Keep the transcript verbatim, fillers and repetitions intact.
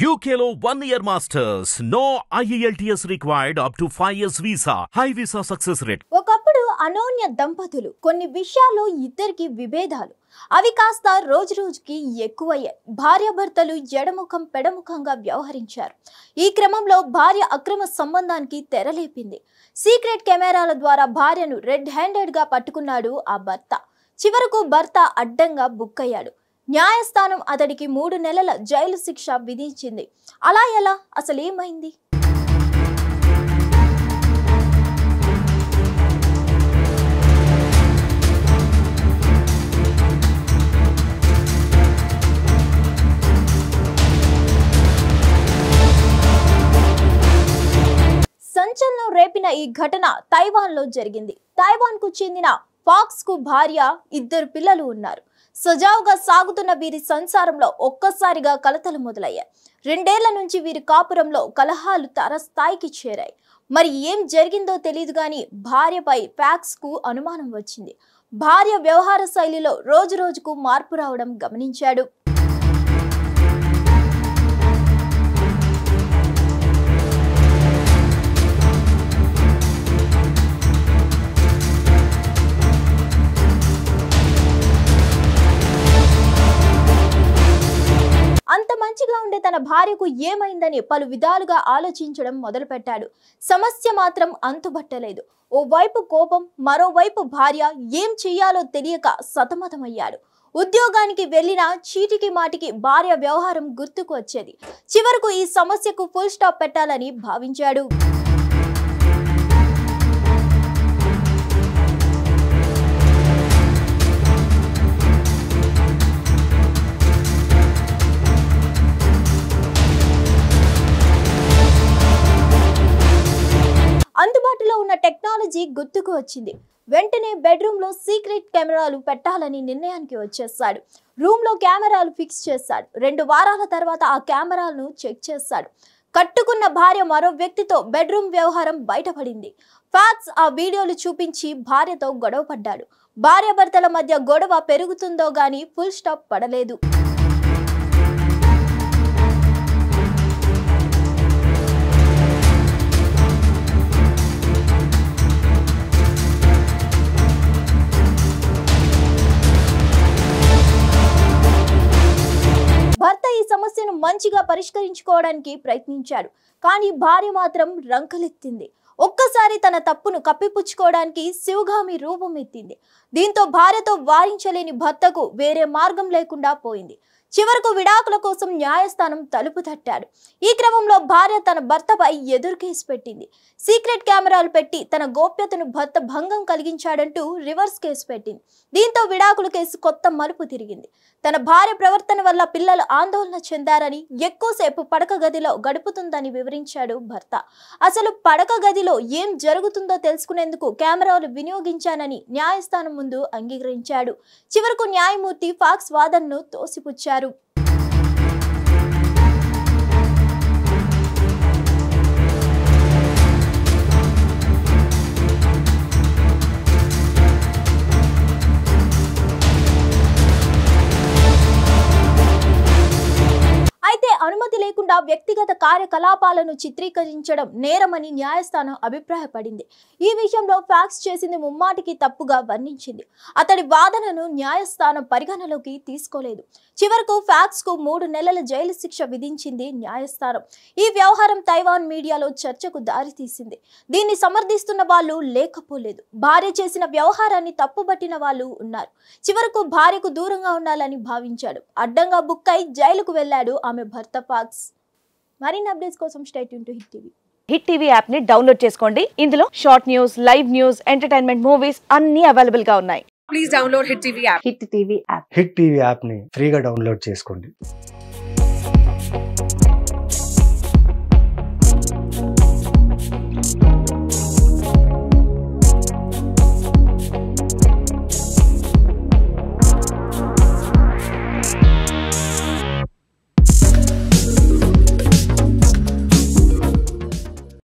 U K లో one year masters. No I E L T S required up to five years visa. High visa success rate. ఒకప్పుడు అనోన్య దంపతులు కొన్ని విషయాల్లో ఇద్దరికి విభేదాలు అవి కాస్త రోజు రోజుకి ఎక్కువయ్యాయి. భార్యాభర్తలు ఎడముఖం పెడముఖంగా వ్యవహరించారు. ఈ క్రమంలో భార్య అక్రమ సంబంధానికి తెరలేపింది. సీక్రెట్ కెమెరాల ద్వారా భార్యను రెడ్ హ్యాండెడ్ గా పట్టుకున్నాడు ఆ భర్త. చివరకు భర్త అడ్డంగా బుక్కయ్యాడు. న్యాయస్థానం అతడికి మూడు నెలల జైలు శిక్ష విధించింది. అలా ఎలా, అసలు ఏమైంది? సంచలనం రేపిన ఈ ఘటన తైవాన్ లో జరిగింది. తైవాన్ కు చెందిన ఫాక్స్ కు భార్య, ఇద్దరు పిల్లలు ఉన్నారు. సజావుగా సాగుతున్న వీరి సంసారంలో ఒక్కసారిగా కలతలు మొదలయ్యాయి. రెండేళ్ల నుంచి వీరి కాపురంలో కలహాలు తారస్థాయికి చేరాయి. మరి ఏం జరిగిందో తెలియదు గాని భార్యపై ఫాక్స్ కు అనుమానం వచ్చింది. భార్య వ్యవహార శైలిలో రోజు రోజుకు మార్పు రావడం గమనించాడు. అంత మంచిగా ఉండే తన భార్యకు ఏమైందని పలు విధాలుగా ఆలోచించడం మొదలుపెట్టాడు. సమస్య మాత్రం అంతుబట్టలేదు. ఓవైపు కోపం, మరోవైపు భార్య. ఏం చెయ్యాలో తెలియక సతమతమయ్యాడు. ఉద్యోగానికి వెళ్లిన చీటికి మాటికి భార్య వ్యవహారం గుర్తుకు వచ్చేది. చివరకు ఈ సమస్యకు ఫుల్ స్టాప్ పెట్టాలని భావించాడు. అందుబాటులో ఉన్న టెక్నాలజీ గుర్తుకు వచ్చింది. వెంటనే బెడ్రూమ్ లో సీక్రెట్ కెమెరాలు పెట్టాలని నిర్ణయానికి వచ్చేసాడు. రూమ్ లో కెమెరాలు ఫిక్స్ చేశాడు. రెండు వారాల తర్వాత ఆ కెమెరాలను చెక్ చేశాడు. కట్టుకున్న భార్య మరో వ్యక్తితో బెడ్రూమ్ వ్యవహారం బయటపడింది. ఫాక్స్ ఆ వీడియోలు చూపించి భార్యతో గొడవ పడ్డాడు. భార్యాభర్తల మధ్య గొడవ పెరుగుతుందో గానీ ఫుల్ స్టాప్ పడలేదు. భర్త ఈ సమస్యను మంచిగా పరిష్కరించుకోవడానికి ప్రయత్నించాడు. కానీ భార్య మాత్రం రంకలెత్తింది. ఒక్కసారి తన తప్పును కప్పిపుచ్చుకోవడానికి శివగామి రూపం ఎత్తింది. దీంతో భార్యతో వారించలేని భర్తకు వేరే మార్గం లేకుండా పోయింది. చివరకు విడాకుల కోసం న్యాయస్థానం తలుపు తట్టాడు. ఈ క్రమంలో భార్య తన భర్తపై ఎదురు కేసు పెట్టింది. సీక్రెట్ కెమెరాలు పెట్టి తన గోప్యతను భర్త భంగం కలిగించాడంటూ రివర్స్ కేసు పెట్టింది. దీంతో విడాకుల కేసు కొత్త మలుపు తిరిగింది. తన భార్య ప్రవర్తన వల్ల పిల్లలు ఆందోళన చెందారని, ఎక్కువసేపు పడక గదిలో గడుపుతుందని వివరించాడు భర్త. అసలు పడక గదిలో ఏం జరుగుతుందో తెలుసుకునేందుకు కెమెరాలు వినియోగించానని న్యాయస్థానం ముందు అంగీకరించాడు. చివరకు న్యాయమూర్తి ఫాక్స్ వాదనను తోసిపుచ్చారు. అయితే అనుమతి లేకుండా వ్యక్తిగత కార్యకలాపాలను చిత్రీకరించడం నేరమని న్యాయస్థానం అభిప్రాయపడింది. ఈ విషయంలో ఫాక్స్ చేసింది ముమ్మాటికి తప్పుగా వర్ణించింది. అతడి వాదనను న్యాయస్థానం పరిగణలోకి తీసుకోలేదు. చివరకు ఫాక్స్ కు మూడు నెలల జైలు శిక్ష విధించింది న్యాయస్థానం. ఈ వ్యవహారం తైవాన్ మీడియాలో చర్చకు దారితీసింది. దీన్ని సమర్థిస్తున్న వాళ్ళు లేకపోలేదు. భార్య చేసిన వ్యవహారాన్ని తప్పుబట్టిన వాళ్ళు ఉన్నారు. చివరకు భార్యకు దూరంగా ఉండాలని భావించాడు. అడ్డంగా బుక్కై జైలుకు వెళ్లాడు ఆమె భర్త ఫాక్స్. మరిన్ని అప్డేట్స్ కోసం stay tune to hit TV. Hit TV app ని డౌన్లోడ్ చేసుకోండి. ఇందులో short news, live news, entertainment movies అన్ని అవైలబుల్ గా ఉన్నాయి. Please download hit TV app. Hit TV app hit TV app ని ఫ్రీగా డౌన్లోడ్ చేసుకోండి.